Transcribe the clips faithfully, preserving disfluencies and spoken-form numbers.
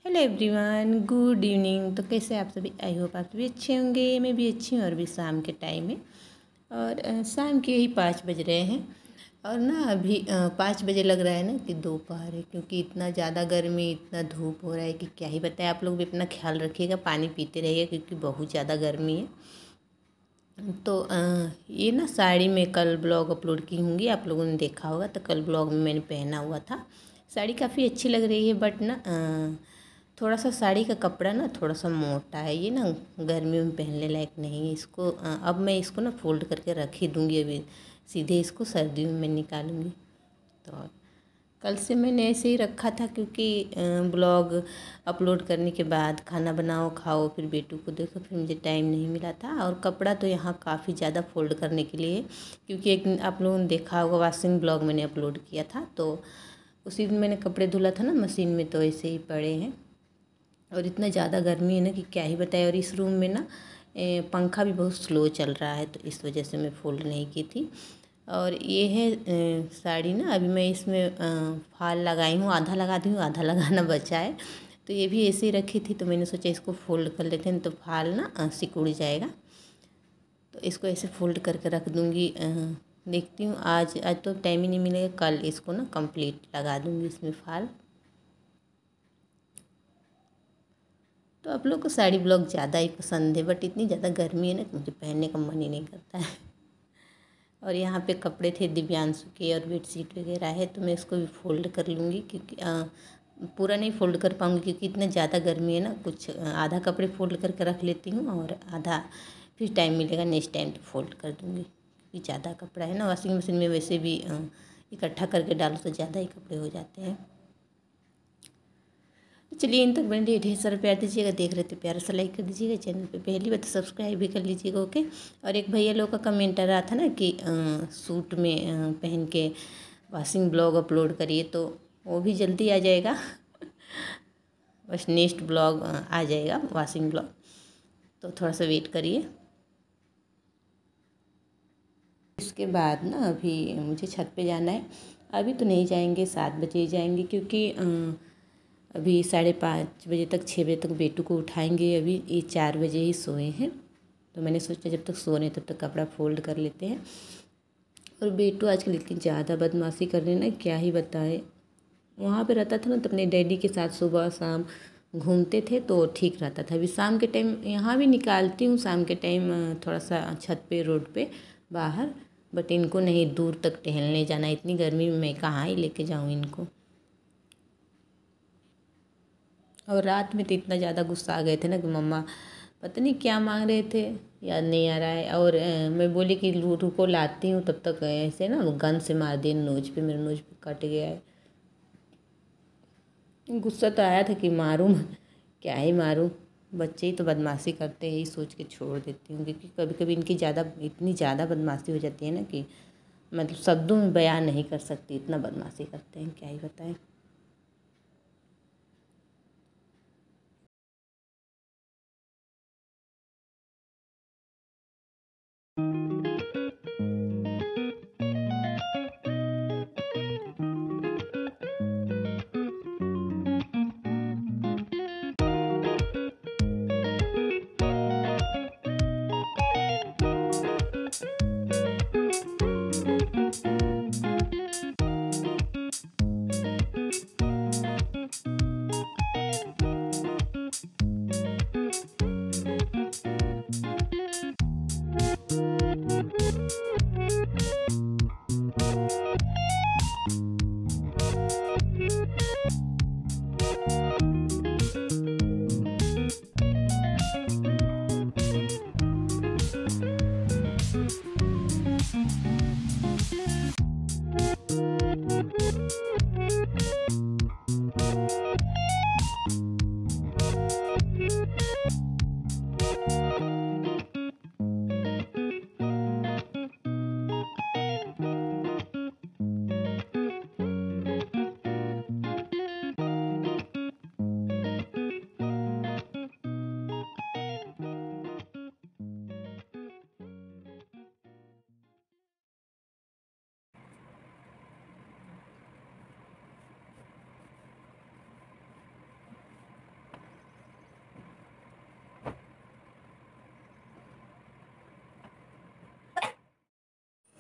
Hello everyone, good evening. तो कैसे आप सभी? आई होप आप सभी अच्छे होंगे। मैं भी अच्छी हूँ और भी शाम के टाइम है और अ, शाम के यही पाँच बज रहे हैं और ना अभी अ, पाँच बजे लग रहा है ना कि दोपहर है, क्योंकि इतना ज़्यादा गर्मी, इतना धूप हो रहा है कि क्या ही बताएं। आप लोग भी अपना ख्याल रखिएगा, पानी पीते रहिएगा क्योंकि बहुत ज़्यादा गर्मी है। तो अ, ये ना साड़ी में कल ब्लॉग अपलोड की होंगी, आप लोगों ने देखा होगा। तो कल ब्लॉग में मैंने पहना हुआ था, साड़ी काफ़ी अच्छी लग रही है, बट ना अ, थोड़ा सा साड़ी का कपड़ा ना थोड़ा सा मोटा है, ये ना गर्मी में पहनने लायक नहीं है। इसको अ, अब मैं इसको ना फोल्ड करके रख ही दूँगी, अभी सीधे इसको सर्दियों में मैं निकालूँगी। तो कल से मैंने ऐसे ही रखा था क्योंकि ब्लॉग अपलोड करने के बाद खाना बनाओ, खाओ, फिर बेटू को देखो, फिर मुझे टाइम नहीं मिला था। और कपड़ा तो यहाँ काफ़ी ज़्यादा फोल्ड करने के लिए, क्योंकि एक दिन आप लोगों ने देखा होगा वॉशिंग ब्लॉग मैंने अपलोड किया था, तो उसी दिन मैंने कपड़े धुला था ना मशीन में, तो ऐसे ही पड़े हैं। और इतना ज़्यादा गर्मी है ना कि क्या ही बताए। और इस रूम में ना ए, पंखा भी बहुत स्लो चल रहा है, तो इस वजह से मैं फोल्ड नहीं की थी। और ये है ए, साड़ी ना, अभी मैं इसमें अ, फाल लगाई हूँ, आधा लगा दी हूँ, आधा लगाना बचा है। तो ये भी ऐसे ही रखी थी, तो मैंने सोचा इसको फोल्ड कर लेते हैं, तो फाल ना अ, सिकुड़ जाएगा। तो इसको ऐसे फोल्ड करके रख दूँगी। देखती हूँ, आज आज तो टाइम ही नहीं मिलेगा, कल इसको ना कंप्लीट लगा दूँगी इसमें फाल। तो आप लोग को साड़ी ब्लॉग ज़्यादा ही पसंद है, बट इतनी ज़्यादा गर्मी है ना कि मुझे पहनने का मन ही नहीं करता है। और यहाँ पे कपड़े थे दिव्यांशु के और बेडशीट वगैरह है, तो मैं इसको भी फोल्ड कर लूँगी, क्योंकि आ, पूरा नहीं फोल्ड कर पाऊँगी क्योंकि इतना ज़्यादा गर्मी है ना। कुछ आधा कपड़े फोल्ड करके रख लेती हूँ और आधा फिर टाइम मिलेगा नेक्स्ट टाइम तो फोल्ड कर दूँगी, क्योंकि ज़्यादा कपड़ा है ना। वॉशिंग मशीन में वैसे भी आ, इकट्ठा करके डालो तो ज़्यादा ही कपड़े हो जाते हैं। चलिए, इन तक बने ढेर सारा प्यार दीजिएगा, देख रहे थे प्यारा सा लाइक कर दीजिएगा, चैनल पे पहली बार तो सब्सक्राइब भी कर लीजिएगा, ओके। और एक भैया लोग का कमेंट आ रहा था ना कि आ, सूट में आ, पहन के वॉशिंग ब्लॉग अपलोड करिए, तो वो भी जल्दी आ जाएगा। बस नेक्स्ट ब्लॉग आ जाएगा वॉशिंग ब्लॉग, तो थोड़ा सा वेट करिए। इसके बाद ना अभी मुझे छत पे जाना है, अभी तो नहीं जाएंगे, सात बजे जाएंगे, क्योंकि आ, अभी साढ़े पाँच बजे तक, छः बजे तक बेटू को उठाएंगे। अभी ये चार बजे ही सोए हैं, तो मैंने सोचा जब तक सो रहे तब तक कपड़ा फोल्ड कर लेते हैं। और बेटू आजकल इतनी ज़्यादा बदमाशी कर रहे हैं ना, क्या ही बताए। वहाँ पे रहता था ना तो अपने डैडी के साथ सुबह शाम घूमते थे, तो ठीक रहता था। अभी शाम के टाइम यहाँ भी निकालती हूँ, शाम के टाइम थोड़ा सा छत पे, रोड पे बाहर, बट इनको नहीं, दूर तक टहलने जाना, इतनी गर्मी में मैं कहाँ ही लेके जाऊँ इनको। और रात में तो इतना ज़्यादा गुस्सा आ गए थे ना कि मम्मा पता नहीं क्या मांग रहे थे, याद नहीं आ रहा है। और अ, मैं बोली कि रू- रुको लाती हूँ, तब तक ऐसे ना गन से मार दिए नोज पे, मेरे नोज पे कट गया है। गुस्सा तो आया था कि मारूँ, क्या ही मारूँ, बच्चे ही तो बदमाशी करते हैं, यही सोच के छोड़ देती हूँ। क्योंकि कभी कभी इनकी ज़्यादा, इतनी ज़्यादा बदमाशी हो जाती है ना कि मतलब शब्दों में बयान नहीं कर सकती, इतना बदमाशी करते हैं, क्या ही बताएं।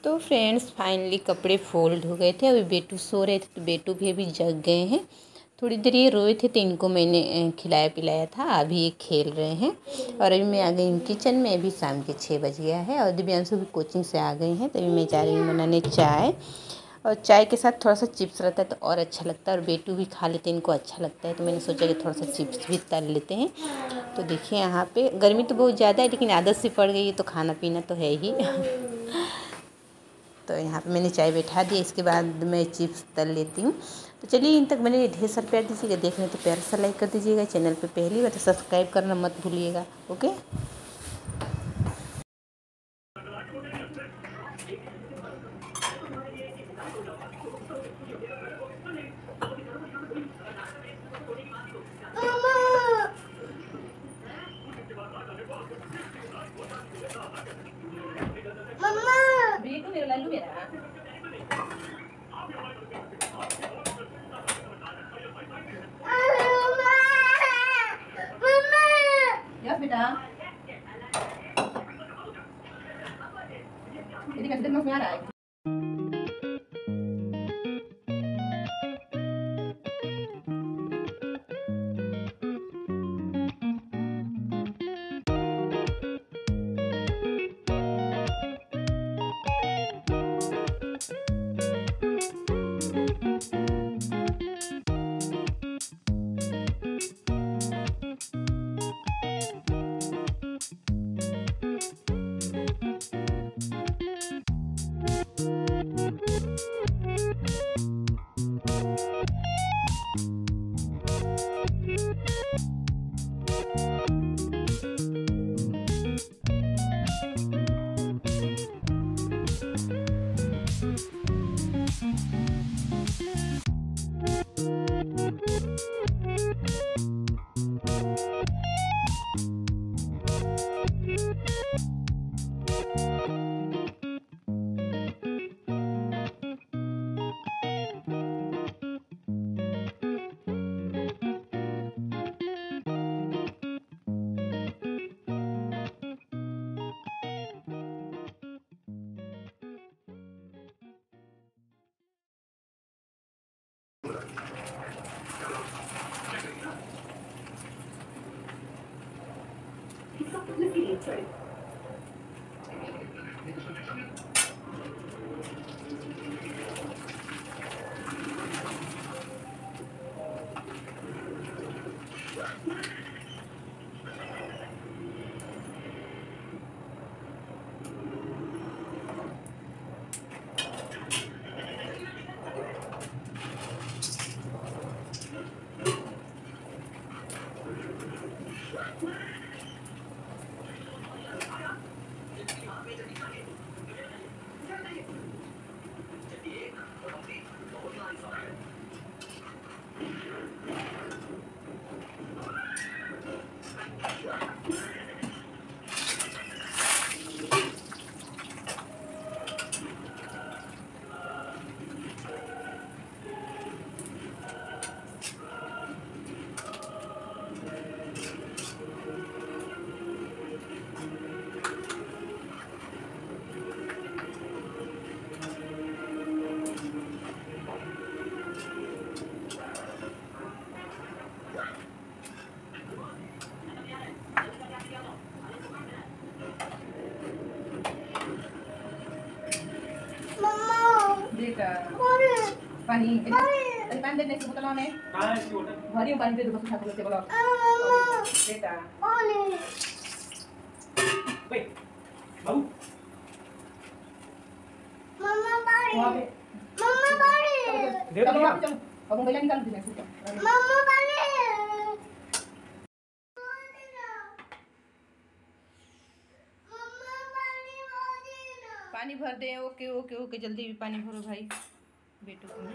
तो फ्रेंड्स फाइनली कपड़े फोल्ड हो गए थे। अभी बेटू सो रहे थे तो बेटू भी अभी जग गए हैं। थोड़ी देर ये रोए थे तो इनको मैंने खिलाया पिलाया था। अभी ये खेल रहे हैं और अभी मैं आ गई हूँ किचन में। अभी शाम के छः बज गया है और दिव्यांशु भी कोचिंग से आ गए हैं। तो अभी मैं जा रही हूँ बनाने चाय, और चाय के साथ थोड़ा सा चिप्स रहता है तो और अच्छा लगता है, और बेटू भी खा लेते हैं, इनको अच्छा लगता है। तो मैंने सोचा कि थोड़ा सा चिप्स भी तल लेते हैं। तो देखिए यहाँ पे गर्मी तो बहुत ज़्यादा है लेकिन आदत से पड़ गई है तो खाना पीना तो है ही। तो यहाँ पे मैंने चाय बैठा दी, इसके बाद मैं चिप्स तल लेती हूँ। तो चलिए इन तक मैंने ढेर सारा प्यार दीजिएगा, देख रहे तो प्यार सा लाइक कर दीजिएगा, चैनल पे पहली बार तो सब्सक्राइब करना मत भूलिएगा। ओके बेटू मेरा लल्लू मेरा यस बेटा, यदि कैसे में आ रहा है। बेटा पानी अरे पानी देने से बोतल में हां इसकी बोतल भरी हूं पानी दे दो बस उठा के बोलो बेटा पानी बे बाबू मम्मा पानी मम्मा पानी दे दो चलो अब मोबाइल निकाल दे मम्मा पानी पानी भर दे। ओके ओके ओके जल्दी भी पानी भरो भाई बेटू को।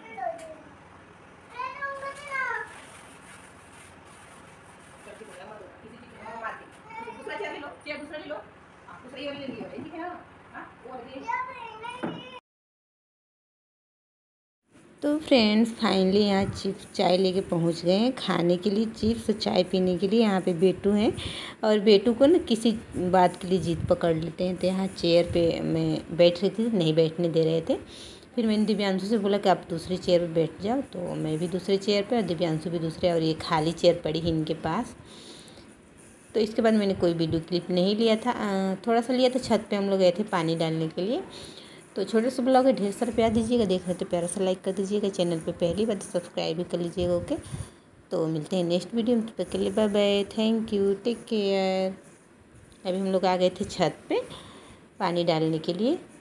तो फ्रेंड्स फाइनली यहाँ चिप्स चाय लेके पहुँच गए हैं खाने के लिए। चिप्स चाय पीने के लिए यहाँ पे बेटू हैं और बेटू को ना किसी बात के लिए जिद पकड़ लेते हैं। तो यहाँ चेयर पे मैं बैठ रही थी, नहीं बैठने दे रहे थे। फिर मैंने दिव्यांशु से बोला कि आप दूसरी चेयर पर बैठ जाओ, तो मैं भी दूसरे चेयर पर और दिव्यांशु भी दूसरे, और ये खाली चेयर पड़ी ही इनके पास। तो इसके बाद मैंने कोई वीडियो क्लिप नहीं लिया था, थोड़ा सा लिया था। छत पे हम लोग गए थे पानी डालने के लिए। तो छोटे से ब्लॉग है, ढेर सारा प्यार दीजिएगा, देख रहे तो प्यारा सा लाइक कर दीजिएगा, चैनल पे पहली बार सब्सक्राइब भी कर लीजिएगा। ओके, तो मिलते हैं नेक्स्ट वीडियो में, तब तक के लिए bye bye, thank you, take care. अभी हम लोग आ गए थे छत पे पानी डालने के लिए।